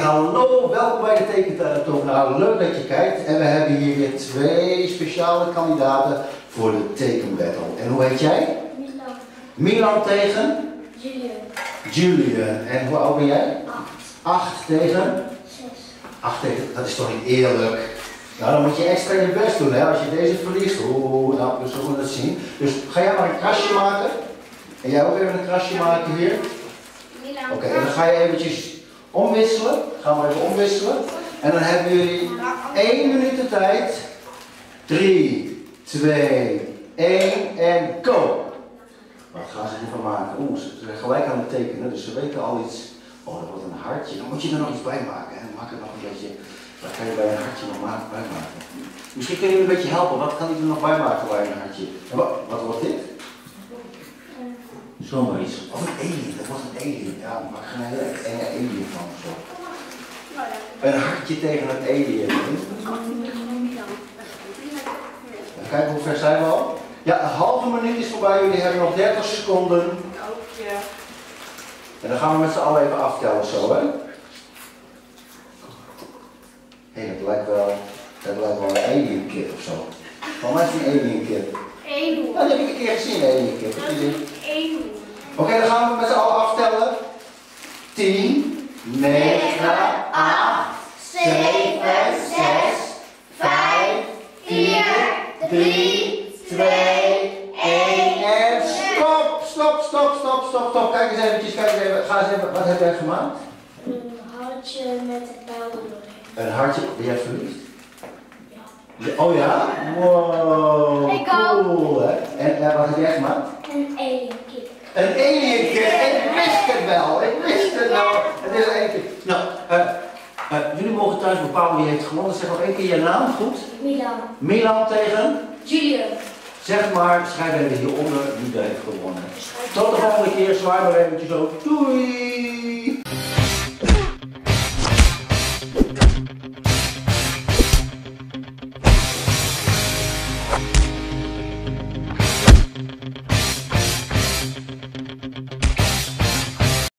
hallo, welkom bij de Tekentafel. Nou, leuk dat je kijkt. En we hebben hier weer 2 speciale kandidaten voor de tekenbattle. En hoe heet jij? Milan. Milan tegen? Julian. Julian. En hoe oud ben jij? 8. 8 tegen? 6. 8 tegen, dat is toch niet eerlijk? Nou, dan moet je extra je best doen, hè, als je deze verliest. Oeh, nou, we zullen het zien. Dus ga jij maar een krasje maken. En jij ook even een krasje maken hier. Milan. Oké, en dan ga je eventjes omwisselen. Gaan we even omwisselen. En dan hebben jullie 1 minuut de tijd. 3, 2, 1 en go! Wat gaan ze ervan maken? Oeh, ze zijn gelijk aan het tekenen, dus ze weten al iets. Oh, dat wordt een hartje. Dan moet je er nog iets bij maken. Hè? Maak het nog een beetje. Wat kan je bij een hartje nog bij maken? Misschien kun je me een beetje helpen. Wat kan ik er nog bij maken bij een hartje? En wat wordt dit? Zomaar iets. Of een alien. Dat wordt een alien. Ja, maak er een hele enge alien van. Zo. Een hartje tegen een alien. Kijken hoe ver zijn we al? Ja, een halve minuut is voorbij. Jullie hebben nog 30 seconden. En dan gaan we met z'n allen even aftellen zo, hè? Hé, dat lijkt wel een alien kit of zo. Van mij is het een alien kit. Ja, dat heb ik een keer gezien, een alien kit. Oké, dan gaan we met z'n allen aftellen. 10, 9, 8, 7, 6, 5, 4, 3, 2, 1 en stop! Stop! Kijk eens eventjes, Ga eens even. Wat heb jij gemaakt? Een hartje met een pijl doorheen. Een hartje, ben jij verliefd? Ja. Oh ja? Wow, Ik ook. cool hè? En wat heb jij gemaakt? Een alien kip. Een alien kit, ik wist het wel, Het is een keer. Nou, jullie mogen thuis bepalen wie heeft gewonnen. Zeg nog 1 keer je naam, goed? Milan. Milan tegen? Julian. Zeg maar, schrijf even hieronder wie er heeft gewonnen. Tot de volgende keer, zwaai maar eventjes zo. Doei!